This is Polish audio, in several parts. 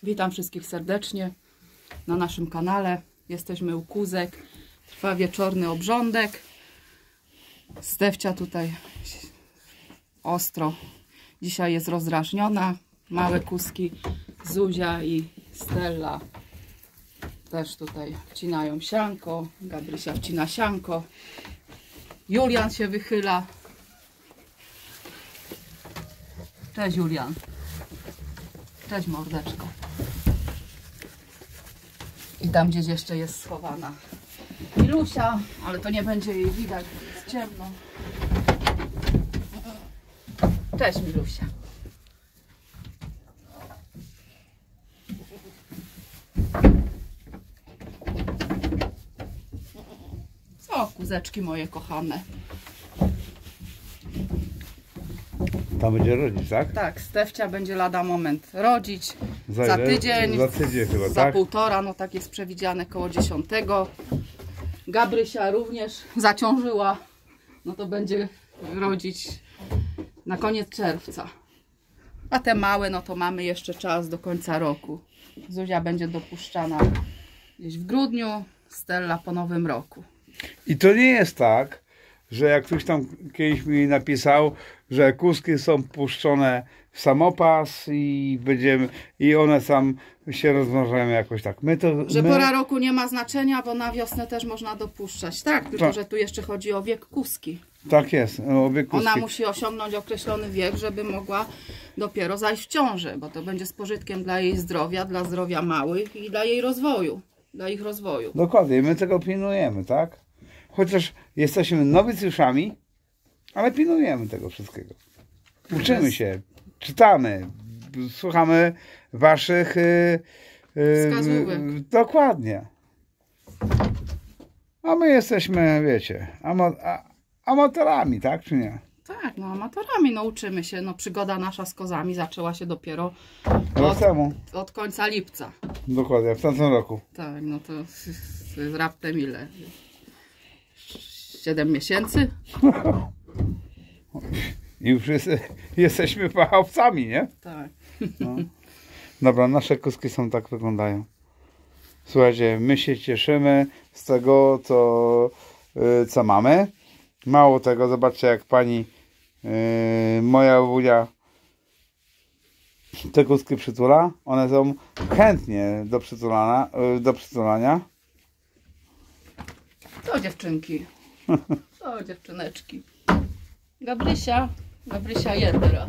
Witam wszystkich serdecznie na naszym kanale. Jesteśmy u Kózek. Trwa wieczorny obrządek. Stefcia tutaj ostro dzisiaj jest rozdrażniona. Małe kózki Zuzia i Stella też tutaj wcinają sianko. Gabrysia wcina sianko. Julian się wychyla. Cześć Julian. Cześć mordeczko. I tam gdzieś jeszcze jest schowana Milusia, ale to nie będzie jej widać, bo jest ciemno. Cześć Milusia. Co, kózeczki moje kochane? Tam będzie rodzić, tak? Tak, Stefcia będzie lada moment rodzić. Za ile? tydzień, za tydzień chyba, za tak? półtora, no tak jest przewidziane, koło 10. Gabrysia również zaciążyła, no to będzie rodzić na koniec czerwca. A te małe, no to mamy jeszcze czas do końca roku. Zuzia będzie dopuszczana gdzieś w grudniu, Stella po nowym roku. I to nie jest tak, że jak ktoś tam kiedyś mi napisał, że kózki są puszczone w samopas i one tam się rozmnażają jakoś tak. Że pora roku nie ma znaczenia, bo na wiosnę też można dopuszczać. Tak, tylko że tu jeszcze chodzi o wiek kózki. Tak jest, o wiek kózki. Ona musi osiągnąć określony wiek, żeby mogła dopiero zajść w ciążę, bo to będzie z pożytkiem dla jej zdrowia, dla zdrowia małych i dla jej rozwoju, dla ich rozwoju. Dokładnie, my tego pilnujemy, tak? Chociaż jesteśmy nowicjuszami, ale pilnujemy tego wszystkiego. Uczymy się, czytamy, słuchamy waszych wskazówek. Dokładnie. A my jesteśmy, wiecie, amatorami, tak czy nie? Tak, no amatorami, no uczymy się. No przygoda nasza z kozami zaczęła się dopiero od końca lipca. Dokładnie, w tamtym roku. Tak, no to raptem ile? 7 miesięcy? I już jesteśmy fachowcami, nie? Tak. No. Dobra, nasze kózki tak wyglądają. Słuchajcie, my się cieszymy z tego, co mamy. Mało tego, zobaczcie, jak pani moja wuja te kózki przytula. One są chętnie do przytulania. Co dziewczynki? Co dziewczyneczki? Gabrysia je teraz.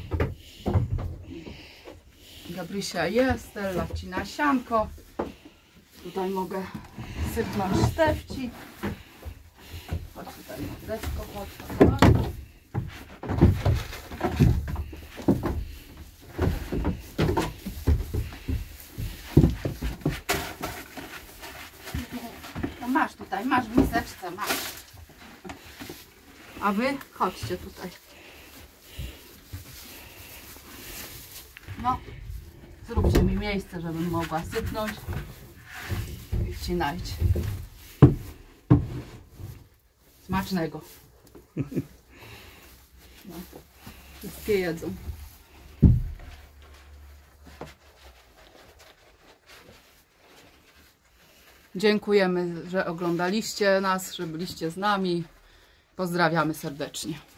Gabrysia je, Stella wcina sianko. Tutaj mogę sypnąć Stefci. Chodź tutaj, mordeczko, chodź. No masz tutaj, masz w miseczce, masz. A wy chodźcie tutaj. No, zróbcie mi miejsce, żebym mogła sypnąć. I wcinajcie. Smacznego. No, wszystkie jedzą. Dziękujemy, że oglądaliście nas, że byliście z nami. Pozdrawiamy serdecznie.